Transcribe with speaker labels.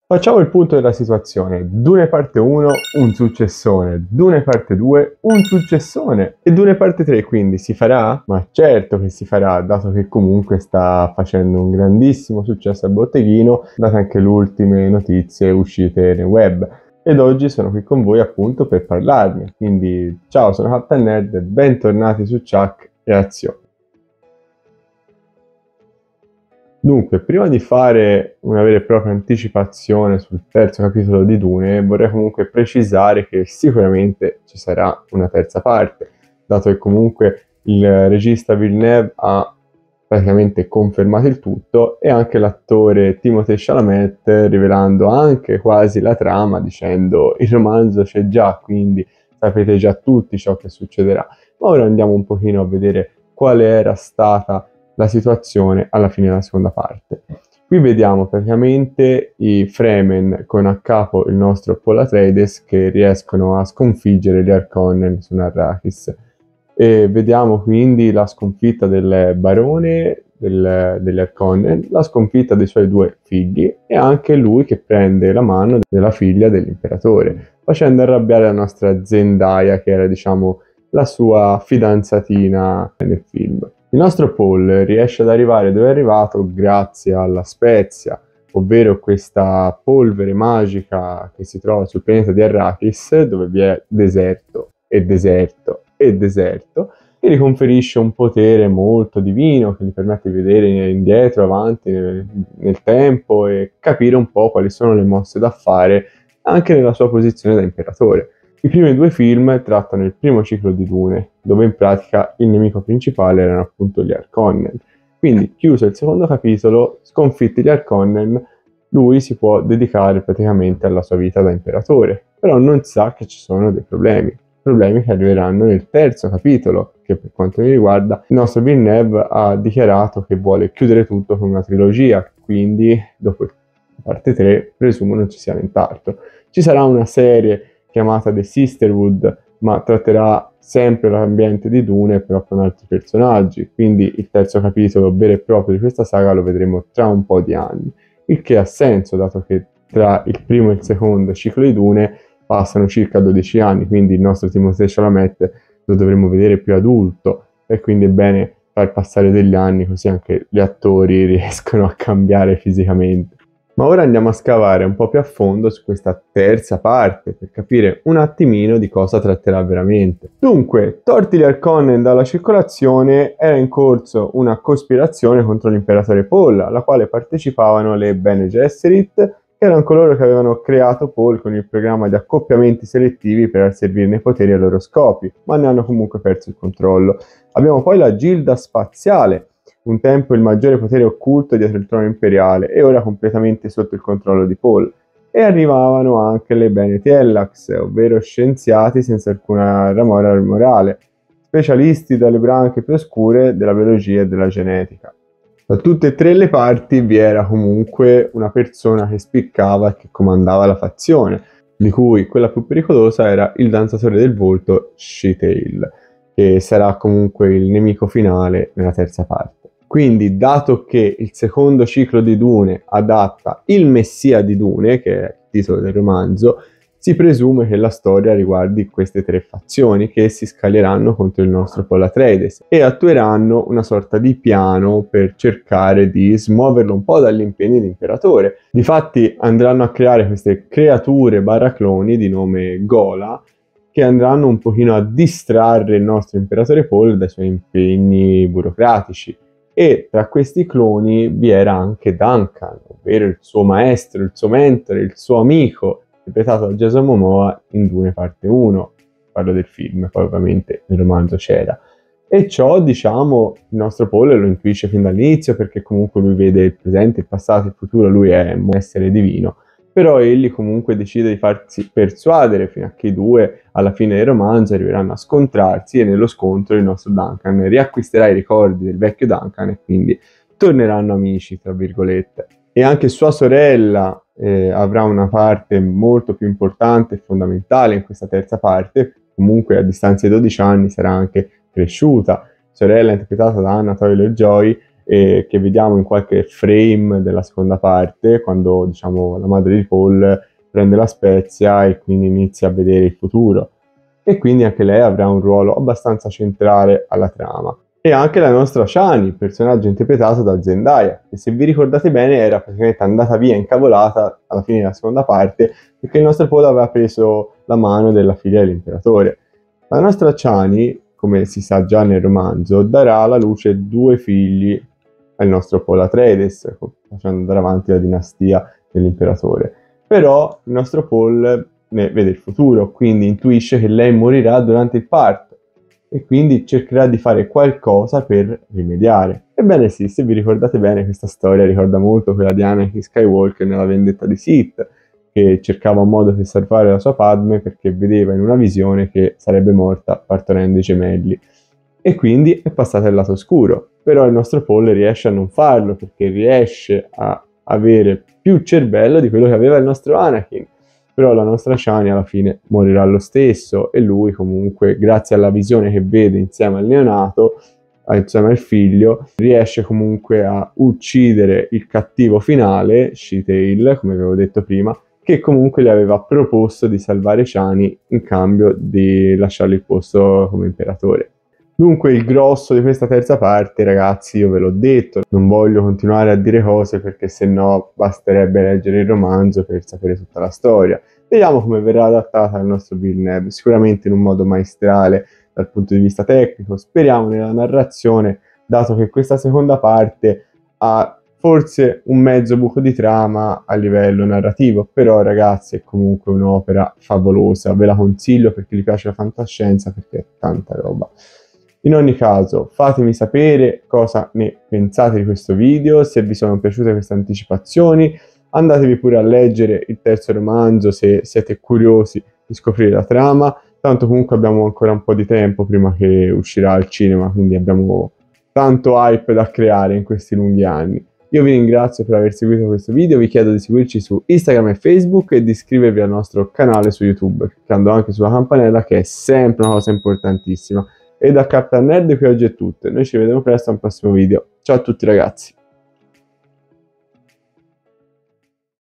Speaker 1: Facciamo il punto della situazione. Dune parte 1, un successone. Dune parte 2, un successone. E Dune parte 3, quindi si farà? Ma certo che si farà, dato che comunque sta facendo un grandissimo successo al botteghino, date anche le ultime notizie uscite nel web. Ed oggi sono qui con voi appunto per parlarne. Quindi ciao, sono Captain Nerd, bentornati su Chuck e Azione. Dunque, prima di fare una vera e propria anticipazione sul terzo capitolo di Dune, vorrei comunque precisare che sicuramente ci sarà una terza parte, dato che comunque il regista Villeneuve ha praticamente confermato il tutto e anche l'attore Timothée Chalamet rivelando anche quasi la trama dicendo il romanzo c'è già, quindi sapete già tutti ciò che succederà. Ma ora andiamo un pochino a vedere quale era stata la situazione alla fine della seconda parte. Qui vediamo praticamente i Fremen con a capo il nostro Paul Atreides che riescono a sconfiggere gli Harkonnen su Arrakis. E vediamo quindi la sconfitta del barone degli Harkonnen, la sconfitta dei suoi due figli e anche lui che prende la mano della figlia dell'imperatore, facendo arrabbiare la nostra Zendaya che era diciamo la sua fidanzatina nel film. Il nostro Paul riesce ad arrivare dove è arrivato grazie alla Spezia, ovvero questa polvere magica che si trova sul pianeta di Arrakis, dove vi è deserto e deserto e deserto, che gli conferisce un potere molto divino che gli permette di vedere indietro, avanti nel tempo e capire un po' quali sono le mosse da fare anche nella sua posizione da imperatore. I primi due film trattano il primo ciclo di Dune, dove in pratica il nemico principale erano appunto gli Harkonnen. Quindi, chiuso il secondo capitolo, sconfitti gli Harkonnen, lui si può dedicare praticamente alla sua vita da imperatore, però non sa che ci sono dei problemi che arriveranno nel terzo capitolo, che per quanto mi riguarda il nostro Villeneuve ha dichiarato che vuole chiudere tutto con una trilogia, quindi dopo la parte 3 presumo non ci sia nient'altro. Ci sarà una serie chiamata The Sisterhood, ma tratterà sempre l'ambiente di Dune, però con altri personaggi, quindi il terzo capitolo vero e proprio di questa saga lo vedremo tra un po' di anni, il che ha senso, dato che tra il primo e il secondo ciclo di Dune passano circa 12 anni, quindi il nostro Timothée Chalamet lo dovremo vedere più adulto, e quindi è bene far passare degli anni, così anche gli attori riescono a cambiare fisicamente. Ma ora andiamo a scavare un po' più a fondo su questa terza parte per capire un attimino di cosa tratterà veramente. Dunque, tolti gli Harkonnen dalla circolazione, era in corso una cospirazione contro l'imperatore Paul, alla quale partecipavano le Bene Gesserit, che erano coloro che avevano creato Paul con il programma di accoppiamenti selettivi per asservirne i poteri ai loro scopi, ma ne hanno comunque perso il controllo. Abbiamo poi la Gilda Spaziale, un tempo il maggiore potere occulto dietro il trono imperiale e ora completamente sotto il controllo di Paul. E arrivavano anche le Bene Tiellax, ovvero scienziati senza alcuna ramora morale, specialisti dalle branche più oscure della biologia e della genetica. Da tutte e tre le parti vi era comunque una persona che spiccava e che comandava la fazione, di cui quella più pericolosa era il danzatore del volto She-Tail, che sarà comunque il nemico finale nella terza parte. Quindi, dato che il secondo ciclo di Dune adatta il Messia di Dune, che è il titolo del romanzo, si presume che la storia riguardi queste tre fazioni che si scaglieranno contro il nostro Paul Atreides e attueranno una sorta di piano per cercare di smuoverlo un po' dagli impegni dell'imperatore. Difatti andranno a creare queste creature cloni di nome Gola, che andranno un pochino a distrarre il nostro imperatore Paul dai suoi impegni burocratici. E tra questi cloni vi era anche Duncan, ovvero il suo maestro, il suo mentore, il suo amico, interpretato da Jason Momoa in Dune parte 1. Parlo del film, poi ovviamente nel romanzo c'era. E ciò, diciamo, il nostro Paul lo intuisce fin dall'inizio, perché comunque lui vede il presente, il passato, il futuro, lui è un essere divino. Però egli comunque decide di farsi persuadere fino a che i due alla fine del romanzo arriveranno a scontrarsi e nello scontro il nostro Duncan riacquisterà i ricordi del vecchio Duncan e quindi torneranno amici, tra virgolette. E anche sua sorella avrà una parte molto più importante e fondamentale in questa terza parte, comunque a distanza di 12 anni sarà anche cresciuta. Sorella interpretata da Anna Taylor-Joy che vediamo in qualche frame della seconda parte, quando diciamo la madre di Paul prende la spezia e quindi inizia a vedere il futuro. E quindi anche lei avrà un ruolo abbastanza centrale alla trama. E anche la nostra Shani, personaggio interpretato da Zendaya, che se vi ricordate bene era praticamente andata via incavolata alla fine della seconda parte perché il nostro Paul aveva preso la mano della figlia dell'imperatore. La nostra Shani, come si sa già nel romanzo, darà alla luce 2 figli al nostro Paul Atreides, facendo andare avanti la dinastia dell'imperatore. Però il nostro Paul ne vede il futuro, quindi intuisce che lei morirà durante il parto e quindi cercherà di fare qualcosa per rimediare. Ebbene sì, se vi ricordate bene, questa storia ricorda molto quella di Anakin Skywalker nella vendetta di Sith, che cercava un modo per salvare la sua Padme perché vedeva in una visione che sarebbe morta partorendo i gemelli. E quindi è passata al lato oscuro. Però il nostro Paul riesce a non farlo perché riesce a avere più cervello di quello che aveva il nostro Anakin. Però la nostra Shani alla fine morirà lo stesso e lui comunque, grazie alla visione che vede insieme al neonato, insieme al figlio, riesce comunque a uccidere il cattivo finale, She-Tail, come avevo detto prima, che comunque le aveva proposto di salvare Shani in cambio di lasciargli il posto come imperatore. Dunque il grosso di questa terza parte, ragazzi, io ve l'ho detto, non voglio continuare a dire cose perché sennò basterebbe leggere il romanzo per sapere tutta la storia. Vediamo come verrà adattata al nostro Villeneuve, sicuramente in un modo maestrale dal punto di vista tecnico, speriamo nella narrazione, dato che questa seconda parte ha forse un mezzo buco di trama a livello narrativo, però ragazzi è comunque un'opera favolosa, ve la consiglio perché vi piace la fantascienza, perché è tanta roba. In ogni caso, fatemi sapere cosa ne pensate di questo video, se vi sono piaciute queste anticipazioni, andatevi pure a leggere il terzo romanzo se siete curiosi di scoprire la trama, tanto comunque abbiamo ancora un po' di tempo prima che uscirà al cinema, quindi abbiamo tanto hype da creare in questi lunghi anni. Io vi ringrazio per aver seguito questo video, vi chiedo di seguirci su Instagram e Facebook e di iscrivervi al nostro canale su YouTube, cliccando anche sulla campanella che è sempre una cosa importantissima. E da Captain Nerd qui oggi è tutto, noi ci vediamo presto al prossimo video. Ciao a tutti ragazzi!